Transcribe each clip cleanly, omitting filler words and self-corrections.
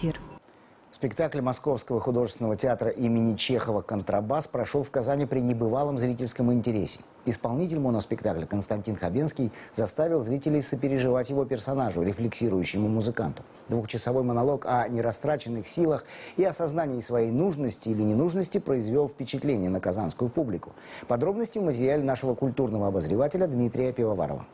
эфир. Спектакль Московского художественного театра имени Чехова «Контрабас» прошел в Казани при небывалом зрительском интересе. Исполнитель моноспектакля Константин Хабенский заставил зрителей сопереживать его персонажу, рефлексирующему музыканту. Двухчасовой монолог о нерастраченных силах и осознании своей нужности или ненужности произвел впечатление на казанскую публику. Подробности в материале нашего культурного обозревателя Дмитрия Пивоварова.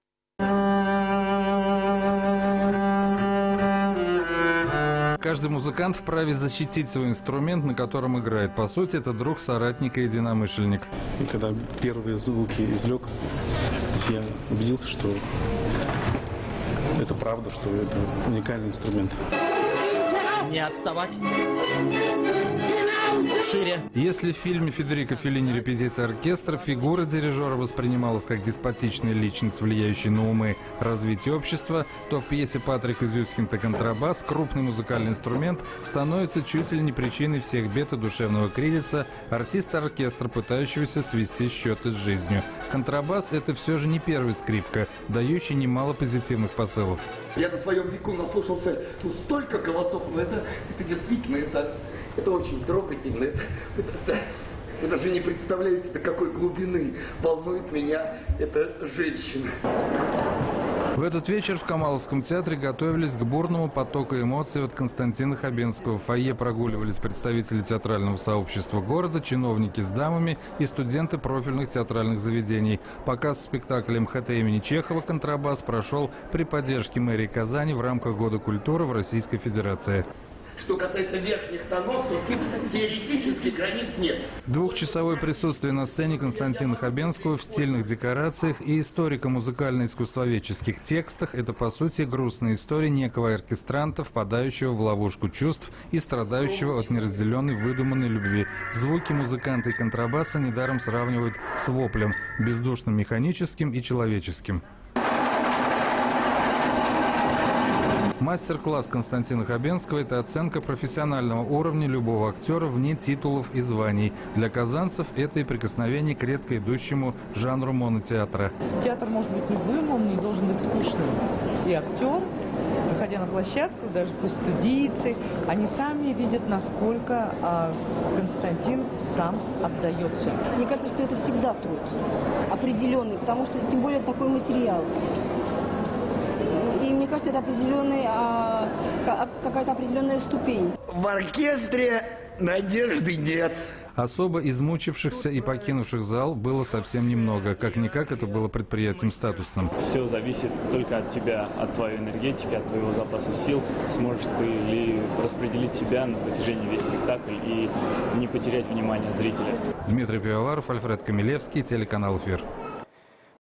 Каждый музыкант вправе защитить свой инструмент, на котором играет. По сути, это друг, соратник и единомышленник. И когда первые звуки извлек, я убедился, что это правда, что это уникальный инструмент. Не отставать. Шире. Если в фильме Федерико Феллини «Репетиция оркестра» фигура дирижера воспринималась как деспотичная личность, влияющая на умы развитие общества, то в пьесе Патрика Зюскинда «Контрабас» крупный музыкальный инструмент становится чуть ли не причиной всех бед и душевного кризиса артиста оркестра, пытающегося свести счеты с жизнью. Контрабас – это все же не первая скрипка, дающая немало позитивных посылов. Я на своем веку наслушался столько голосов, но это действительно, это очень трогательно. Вы даже не представляете, до какой глубины волнует меня эта женщина. В этот вечер в Камаловском театре готовились к бурному потоку эмоций от Константина Хабенского. В фойе прогуливались представители театрального сообщества города, чиновники с дамами и студенты профильных театральных заведений. Показ спектакля МХТ имени Чехова «Контрабас» прошел при поддержке мэрии Казани в рамках Года культуры в Российской Федерации. Что касается верхних тонов, то тут теоретически границ нет. Двухчасовое присутствие на сцене Константина Хабенского в стильных декорациях и историко-музыкально-искусствоведческих текстах – это, по сути, грустная история некого оркестранта, впадающего в ловушку чувств и страдающего от неразделенной выдуманной любви. Звуки музыканта и контрабаса недаром сравнивают с воплем – бездушным, механическим и человеческим. Мастер-класс Константина Хабенского – это оценка профессионального уровня любого актера вне титулов и званий. Для казанцев это и прикосновение к редко идущему жанру монотеатра. Театр может быть любым, он не должен быть скучным. И актер, выходя на площадку, даже пусть студийцы, они сами видят, насколько Константин сам отдается. Мне кажется, что это всегда труд определенный, потому что тем более такой материал. И мне кажется, это какая-то определенная ступень. В оркестре надежды нет. Особо измучившихся и покинувших зал было совсем немного. Как-никак это было предприятием статусным. Все зависит только от тебя, от твоей энергетики, от твоего запаса сил. Сможешь ты ли распределить себя на протяжении весь спектакль и не потерять внимание зрителя. Дмитрий Пивоваров, Альфред Камилевский, телеканал «Эфир».